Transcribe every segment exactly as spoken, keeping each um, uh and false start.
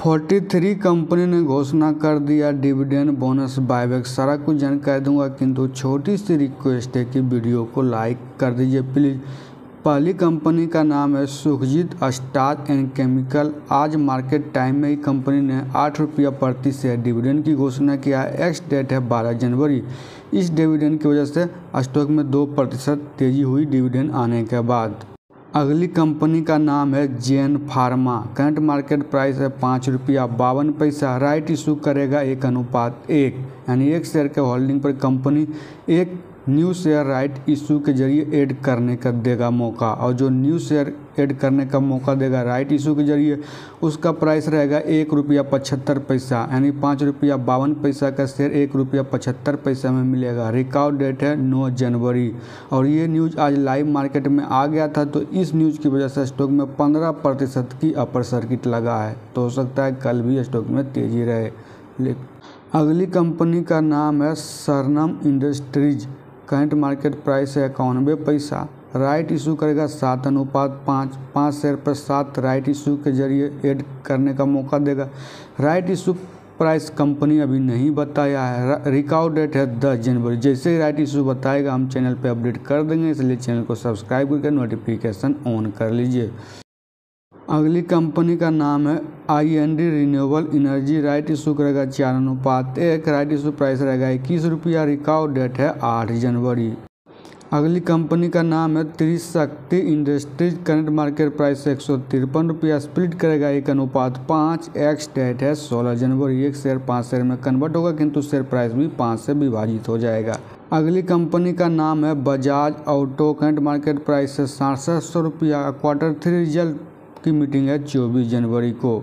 तैंतालीस कंपनी ने घोषणा कर दिया डिविडेंड बोनस बायबैक। सारा कुछ जानकारी दूंगा, किंतु छोटी सी रिक्वेस्ट है कि वीडियो को लाइक कर दीजिए प्लीज़। पहली कंपनी का नाम है सुखजीत स्टार्च एंड केमिकल। आज मार्केट टाइम में ही कंपनी ने आठ रुपया प्रति शेयर डिविडेंड की घोषणा किया है। एक्स डेट है बारह जनवरी। इस डिविडेंड की वजह से स्टॉक में दो प्रतिशत तेजी हुई डिविडेंड आने के बाद। अगली कंपनी का नाम है जेन फार्मा। करंट मार्केट प्राइस है पाँच रुपया बावन पैसा। राइट इशू करेगा एक अनुपात एक, यानी एक शेयर के होल्डिंग पर कंपनी एक न्यू शेयर राइट इशू के जरिए ऐड करने का देगा मौका, और जो न्यू शेयर ऐड करने का मौका देगा राइट इशू के जरिए उसका प्राइस रहेगा एक रुपया पचहत्तर पैसा, यानी पाँच रुपया बावन पैसा का शेयर एक रुपया पचहत्तर पैसा में मिलेगा। रिकॉर्ड डेट है नौ जनवरी। और ये न्यूज़ आज लाइव मार्केट में आ गया था, तो इस न्यूज़ की वजह से स्टॉक में पंद्रह प्रतिशत की अपर सर्किट लगा है, तो हो सकता है कल भी स्टॉक में तेजी रहे। अगली कंपनी का नाम है सरनम इंडस्ट्रीज। करंट मार्केट प्राइस है इक्यानवे पैसा। राइट इशू करेगा सात अनुपात पाँच। पाँच शेयर पर सात राइट इशू के जरिए ऐड करने का मौका देगा। राइट इशू प्राइस कंपनी अभी नहीं बताया है। रिकॉर्ड डेट है दस जनवरी। जैसे ही राइट इशू बताएगा हम चैनल पे अपडेट कर देंगे, इसलिए चैनल को सब्सक्राइब करके नोटिफिकेशन ऑन कर लीजिए। अगली कंपनी का नाम है I N D renewable energy. Right issue करेगा चार अनुपात एक। राइट इशू प्राइस रहेगा इक्कीस रुपया। रिकॉर्ड डेट है आठ जनवरी। अगली कंपनी का नाम है Trishakti industries. Current market price एक सौ तिरपन रुपया। स्प्लिट करेगा एक अनुपात पाँच। एक्स डेट है सोलह जनवरी। एक शेयर पाँच शेयर में कन्वर्ट होगा, किंतु शेयर प्राइस भी पाँच से विभाजित हो जाएगा। अगली कंपनी का नाम है Bajaj auto. Current market price है सड़सठ सौ रुपया। क्वार्टर थ्री रिजल्ट की मीटिंग है चौबीस जनवरी को।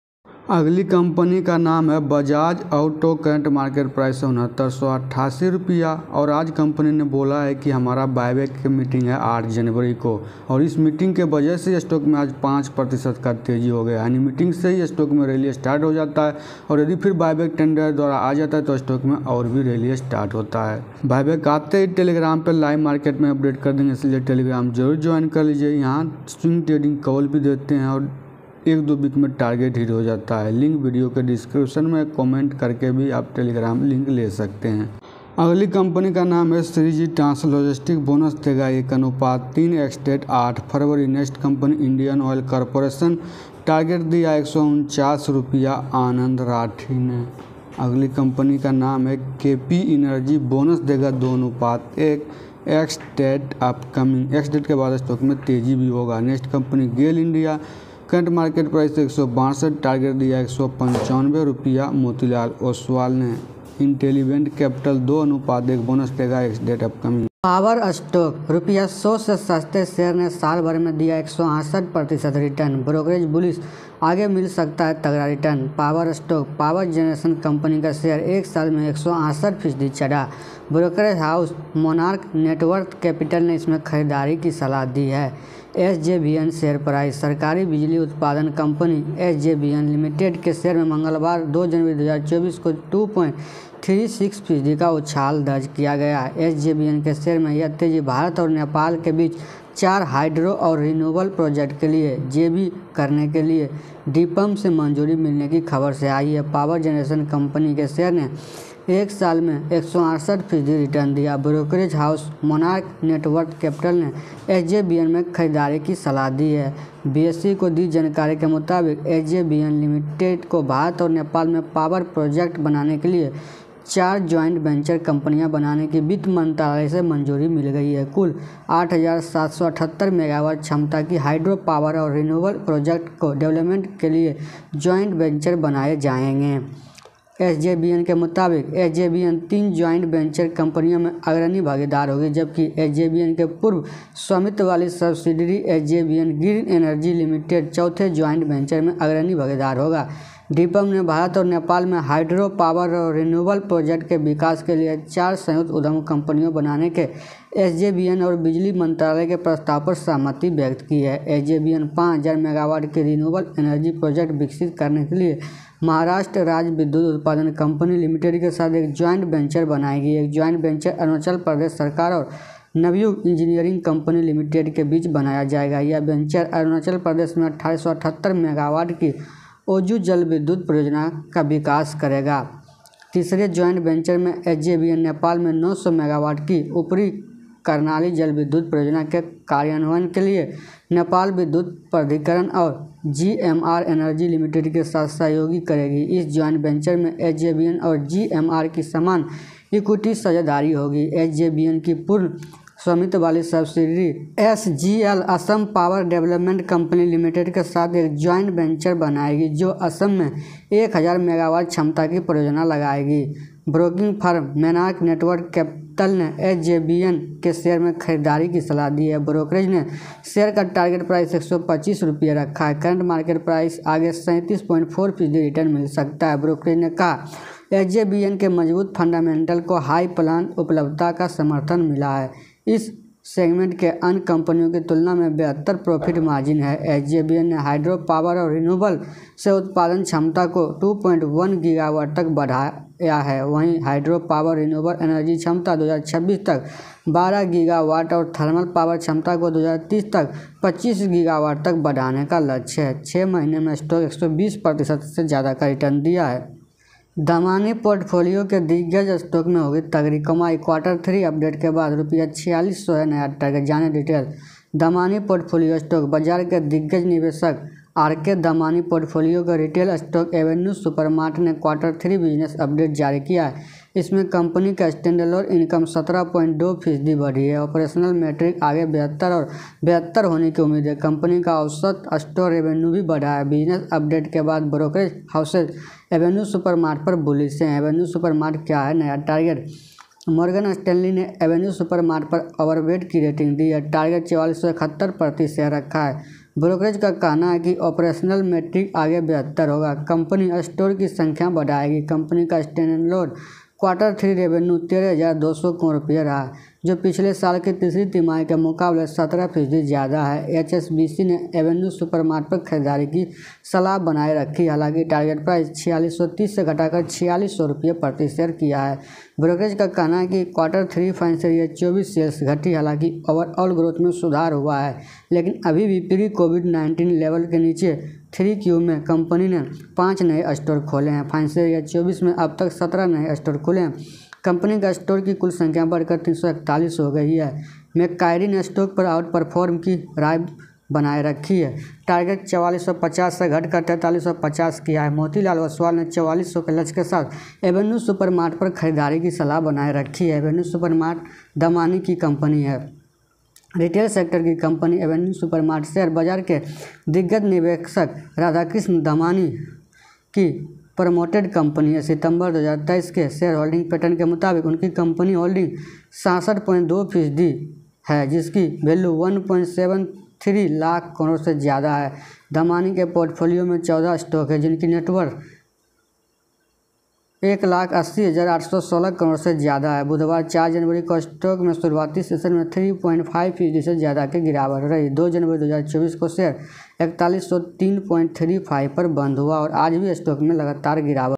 अगली कंपनी का नाम है Bajaj auto. Current market price है उनहत्तर सौ अट्ठासी रुपया। और आज कंपनी ने बोला है कि हमारा बायबैक की मीटिंग है आठ जनवरी को, और इस मीटिंग के वजह से स्टॉक में आज पाँच प्रतिशत का तेजी हो गया। यानी मीटिंग से ही स्टॉक में रैली स्टार्ट हो जाता है, और यदि फिर बायबैक टेंडर द्वारा आ जाता है तो स्टॉक में और भी रैली स्टार्ट होता है। बायबैक आते ही टेलीग्राम पर लाइव मार्केट में अपडेट कर देंगे, इसलिए टेलीग्राम जरूर ज्वाइन कर लीजिए। यहाँ स्विंग ट्रेडिंग कॉल भी देते हैं, और एक दो वीक में टारगेट हिट हो जाता है। लिंक वीडियो के डिस्क्रिप्शन में कमेंट करके भी आप टेलीग्राम लिंक ले सकते हैं। अगली कंपनी का नाम है श्रीजी ट्रांस लॉजिस्टिक। बोनस देगा एक अनुपात तीन। एक्स डेट आठ फरवरी। Next company Indian oil corporation. Target दिया एक सौ उनचास रुपया आनंद राठी ने। अगली कंपनी का नाम है के पी एनर्जी। बोनस देगा दो अनुपात एक। Ex date upcoming. Ex date के बाद स्टॉक में तेजी भी होगा। Next company GAIL India. Current market price एक सौ बासठ। टारगेट दिया एक सौ पंचानवे रुपया मोतीलाल ओसवाल ने। इंटेलिवेंट कैपिटल दो अनुपात एक। बोनस देगा ex date upcoming. Power stock रुपया सौ से सस्ते शेयर ने साल भर में दिया एक सौ अड़सठ प्रतिशत रिटर्न। ब्रोकरेज बुलिश, आगे मिल सकता है तगड़ा return. Power stock power generation company का शेयर एक साल में एक सौ अड़सठ फीसदी चढ़ा। Brokerage house Monarch network capital ने इसमें खरीदारी की सलाह दी है। S J B N share price. सरकारी बिजली उत्पादन कंपनी S J B N limited के शेयर में मंगलवार दो जनवरी दो हज़ार चौबीस को दो पॉइंट तीन छह फीसदी का उछाल दर्ज किया गया। एस जे बी एन के शेयर में यह तेजी भारत और नेपाल के बीच चार हाइड्रो और रिन्यूएबल प्रोजेक्ट के लिए जेबी करने के लिए डीपम से मंजूरी मिलने की खबर से आई है। पावर जनरेशन कंपनी के शेयर ने एक साल में एक सौ अड़सठ फीसदी रिटर्न दिया। Brokerage house Monarch network capital ने एस जे बी एन में खरीदारी की सलाह दी है। बी एस ई को दी जानकारी के मुताबिक S J B N limited को भारत और नेपाल में पावर प्रोजेक्ट बनाने के लिए चार ज्वाइंट वेंचर कंपनियां बनाने की वित्त मंत्रालय से मंजूरी मिल गई है। कुल आठ हज़ार सात सौ अठहत्तर मेगावाट क्षमता की हाइड्रो पावर और रिन्यूएबल प्रोजेक्ट को डेवलपमेंट के लिए ज्वाइंट वेंचर बनाए जाएंगे। एस जे बी एन के मुताबिक एस जे बी एन तीन ज्वाइंट वेंचर कंपनियों में अग्रणी भागीदार होगी, जबकि एस जे बी एन के पूर्व स्वामित्व वाली subsidiary S J B N green energy limited चौथे ज्वाइंट वेंचर में अग्रणी भागीदार होगा। डीपम ने भारत और नेपाल में हाइड्रो पावर और रिन्यूएबल प्रोजेक्ट के विकास के लिए चार संयुक्त उद्यम कंपनियों बनाने के एस जे बी एन और बिजली मंत्रालय के प्रस्ताव पर सहमति व्यक्त की है। एस जे बी एन पाँच हज़ार मेगावाट की रिन्यूएबल एनर्जी प्रोजेक्ट विकसित करने के लिए महाराष्ट्र राज्य विद्युत उत्पादन कंपनी लिमिटेड के साथ एक ज्वाइंट वेंचर बनाएगी। एक ज्वाइंट वेंचर अरुणाचल प्रदेश सरकार और नवयुग इंजीनियरिंग कंपनी लिमिटेड के बीच बनाया जाएगा। यह वेंचर अरुणाचल प्रदेश में अठारह सौ अठहत्तर मेगावाट की ओजू जल विद्युत परियोजना का विकास करेगा। तीसरे ज्वाइंट वेंचर में H J B N Nepal में नौ सौ मेगावाट की ऊपरी कर्णाली जल विद्युत परियोजना के कार्यान्वयन के लिए नेपाल विद्युत प्राधिकरण और G M R energy limited के साथ सहयोगी करेगी। इस ज्वाइंट वेंचर में एच जे बी एन और जी एम आर की समान इक्विटी साझेदारी होगी। एच जे बी एन की पूर्ण स्वामित्व वाली subsidiary S G L Assam power development company limited के साथ एक ज्वाइंट वेंचर बनाएगी जो असम में एक हज़ार मेगावाट क्षमता की परियोजना लगाएगी। Broking firm Monarch network capital ने एच जे बी एन के शेयर में खरीदारी की सलाह दी है। ब्रोकरेज ने शेयर का टारगेट प्राइस एक सौ पच्चीस रुपये रखा है। करंट मार्केट प्राइस आगे सैंतीस पॉइंट चार फीसदी रिटर्न मिल सकता है। ब्रोकरेज ने कहा एच जे बी एन के मजबूत फंडामेंटल को हाई प्लान उपलब्धता का समर्थन मिला है। इस सेगमेंट के अन्य कंपनियों की तुलना में बेहतर प्रॉफिट मार्जिन है। एच जे बी एन ने हाइड्रो पावर और रिन्यूएबल से उत्पादन क्षमता को दो पॉइंट एक गीगावाट तक बढ़ाया है। वहीं हाइड्रो पावर रिन्यूएबल एनर्जी क्षमता दो हज़ार छब्बीस तक बारह गीगावाट और थर्मल पावर क्षमता को दो हज़ार तीस तक पच्चीस गीगावाट तक बढ़ाने का लक्ष्य है। छः महीने में स्टॉक एक सौ बीस प्रतिशत से ज़्यादा का रिटर्न दिया है। दमानी पोर्टफोलियो के दिग्गज स्टॉक में होगी तगड़ी कमाई। क्वार्टर थ्री अपडेट के बाद रुपया छियालीस सौ है नया टारगेट। जाने डिटेल। दमानी पोर्टफोलियो स्टॉक बाजार के दिग्गज निवेशक आर के दमानी पोर्टफोलियो का रिटेल स्टॉक एवेन्यू सुपरमार्ट ने क्वार्टर थ्री बिजनेस अपडेट जारी किया है। इसमें कंपनी का स्टैंडअलोन इनकम सत्रह पॉइंट दो फीसदी बढ़ी है। ऑपरेशनल मैट्रिक आगे बेहतर और बेहतर होने की उम्मीद है। कंपनी का औसत स्टोर रेवेन्यू भी बढ़ा है। बिजनेस अपडेट के बाद ब्रोकरेज हाउसेज एवेन्यू सुपरमार्ट पर बुलिश हैं। एवेन्यू सुपरमार्ट क्या है नया टारगेट। मॉर्गन स्टैनली ने एवेन्यू सुपरमार्ट पर ओवरवेट की रेटिंग दी है। टारगेट चौवालीस सौ इकहत्तर प्रति शेयर रखा है। ब्रोकरेज का कहना है कि ऑपरेशनल मैट्रिक आगे बेहतर होगा। कंपनी स्टोर की संख्या बढ़ाएगी। कंपनी का स्टैंडअलोन क्वार्टर थ्री रेवेन्यू तेरह हज़ार दो सौ करोड़ रुपये रहा जो पिछले साल की तीसरी तिमाही के मुकाबले सत्रह फीसदी ज़्यादा है। एच एस बी सी ने एवेन्यू सुपरमार्ट पर खरीदारी की सलाह बनाए रखी। हालांकि टारगेट प्राइस छियालीस सौ तीस से घटाकर छियालीस सौ रुपये प्रति शेयर किया है। ब्रोकरेज का कहना है कि क्वार्टर थ्री फाइनेंशियल ईयर चौबीस सेल्स घटी। हालांकि ओवरऑल ग्रोथ में सुधार हुआ है लेकिन अभी भी प्री कोविड नाइन्टीन लेवल के नीचे। थ्री क्यू में कंपनी ने पाँच नए स्टोर खोले हैं। फाइनेंशियल ईयर चौबीस में अब तक सत्रह नए स्टोर खुले हैं। कंपनी का स्टोर की कुल संख्या बढ़कर तीन सौ इकतालीस हो गई है। मैक्वायरी ने स्टॉक पर आउट परफॉर्म की राय बनाए रखी है। टारगेट चवालीस सौ पचास से घटकर तैंतालीस सौ पचास किया है। मोतीलाल ओसवाल ने चवालीस सौ के लक्ष्य के साथ एवेन्यू सुपरमार्ट पर खरीदारी की सलाह बनाए रखी है। एवेन्यू सुपरमार्ट दमानी की कंपनी है। रिटेल सेक्टर की कंपनी एवेन्यू सुपरमार्ट शेयर बाजार के दिग्गज निवेशक राधाकृष्ण दमानी की प्रमोटेड कंपनी है। सितंबर दो हज़ार तेईस के शेयर होल्डिंग पैटर्न के मुताबिक उनकी कंपनी होल्डिंग सड़सठ पॉइंट दो फीसदी है जिसकी value one point seven three lakh crore से ज़्यादा है। दमानी के पोर्टफोलियो में चौदह स्टॉक है जिनकी नेटवर्थ एक लाख अस्सी हज़ार आठ सौ सोलह करोड़ से ज़्यादा है। बुधवार चार जनवरी को स्टॉक में शुरुआती सेशन में तीन पॉइंट पाँच फीसदी से ज़्यादा की गिरावट रही। दो जनवरी दो हज़ार चौबीस को शेयर इकतालीस सौ तीन पॉइंट तीन पाँच पर बंद हुआ और आज भी स्टॉक में लगातार गिरावट